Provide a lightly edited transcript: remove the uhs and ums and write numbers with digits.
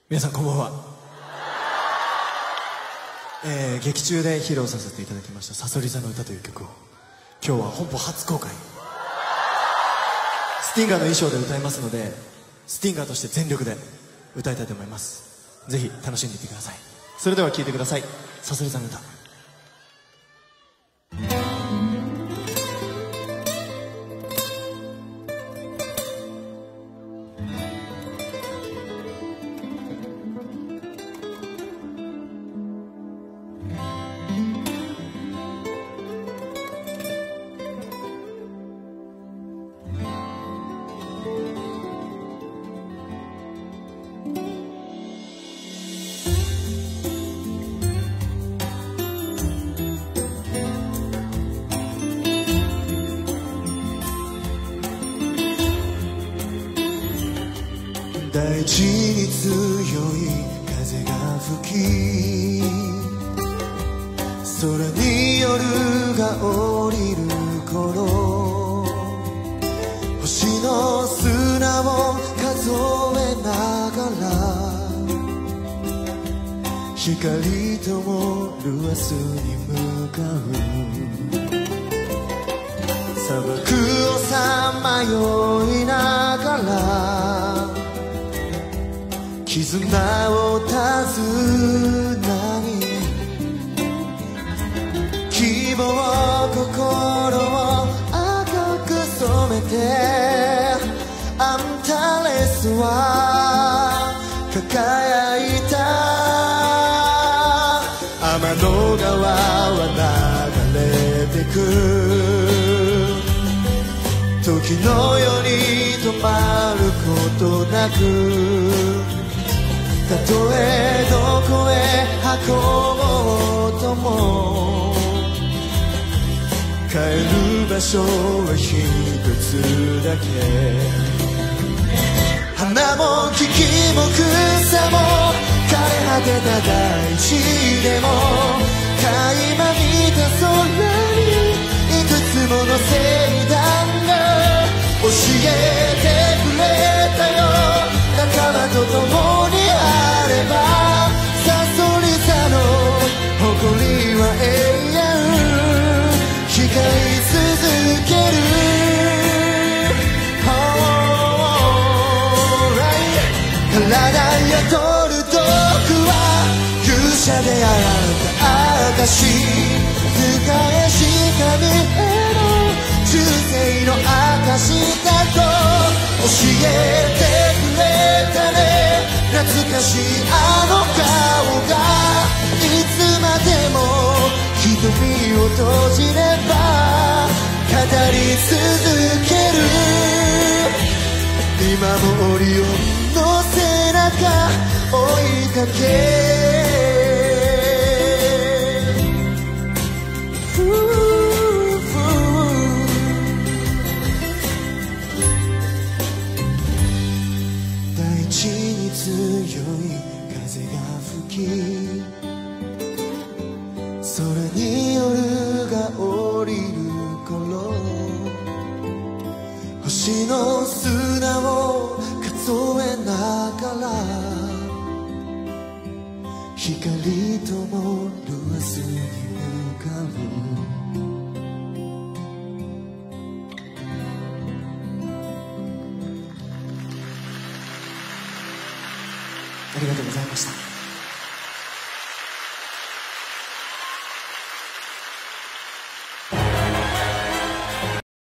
皆さんこんばんは。劇中で披露させていただきました「さそり座の歌」という曲を今日は本邦初公開、スティンガーの衣装で歌いますので、スティンガーとして全力で歌いたいと思います。ぜひ楽しんでいってください。それでは聴いてください。さそり座の歌。大地に強い風が吹き、空に夜が降りる頃、星の砂を数えながら光灯る明日に向かう。砂漠をさまよいながら絆を尋ね、希望心を赤く染めて、アンタレスは輝いた。天の川は流れてく、時のように止まることなく、たとえどこへ運ぼうとも帰る場所は一つだけ。花も木々も草も枯れ果てた大地でも、垣間見た空にいくつもの星団が教えてくれたよ。仲間と共にあればさそり座の誇りは永遠光り続ける。体やとる遠くは勇者であった証、使えし神への忠誠の証だと教えてくれたね。懐かしいあの顔がいつまでも瞳を閉じれば語り続ける。見守りをの背中追いかけ、大地に強い風が吹き、空に夜が降りる頃、星の砂を数えながら光灯る明日に向かう。ありがとうございました。